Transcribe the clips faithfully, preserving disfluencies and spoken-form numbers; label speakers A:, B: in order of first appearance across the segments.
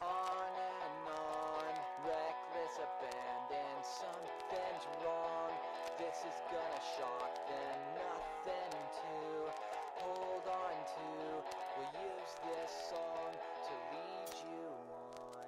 A: On and on, reckless abandon, something's wrong. This is gonna shock them, nothing to hold on to. We'll use this song to lead you on.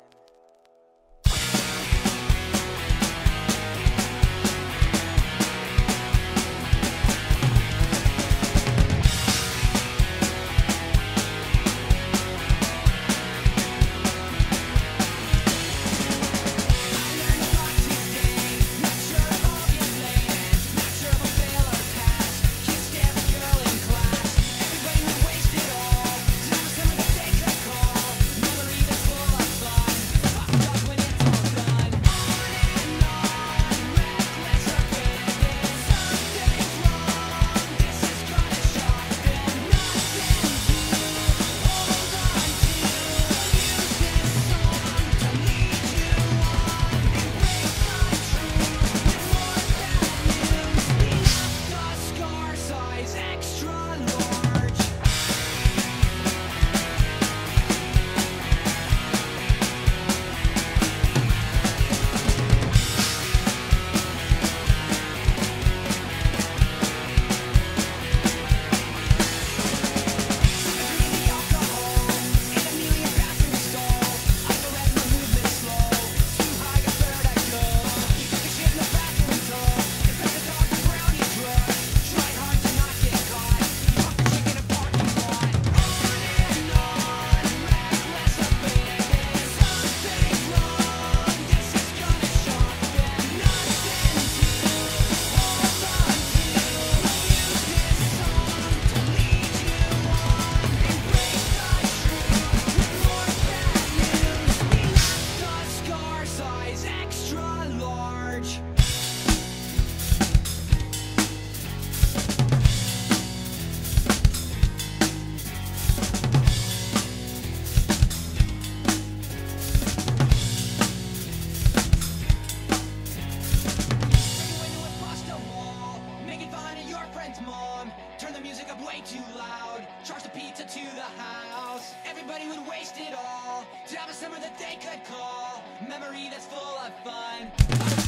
B: Turn the music up way too loud. Charge the pizza to the house. Everybody would waste it all to have a summer that they could call memory that's full of fun.